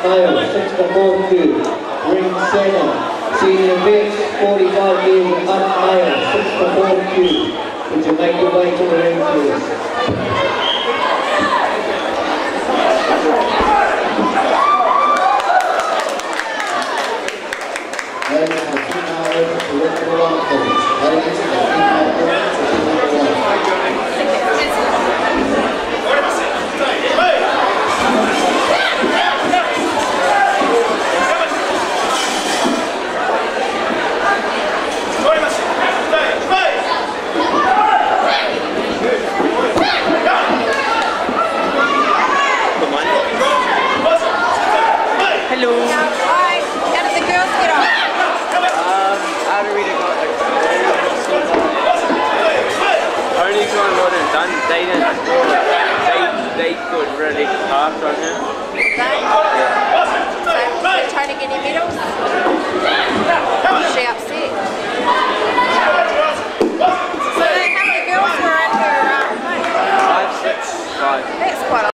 male, 6 to 4 cube. Ring 7, senior vets, 45 years and up male, 6 to 4 cube. Would you make your way to the ring, please? Ladies, the female open to look for the one, please. Ladies, the female open to look for the one. Hello. Hi. How did the girls get on? How do we got only kind what they've done, they didn't score. They got really hard on him. They? Yeah. So they're trying to get him medals?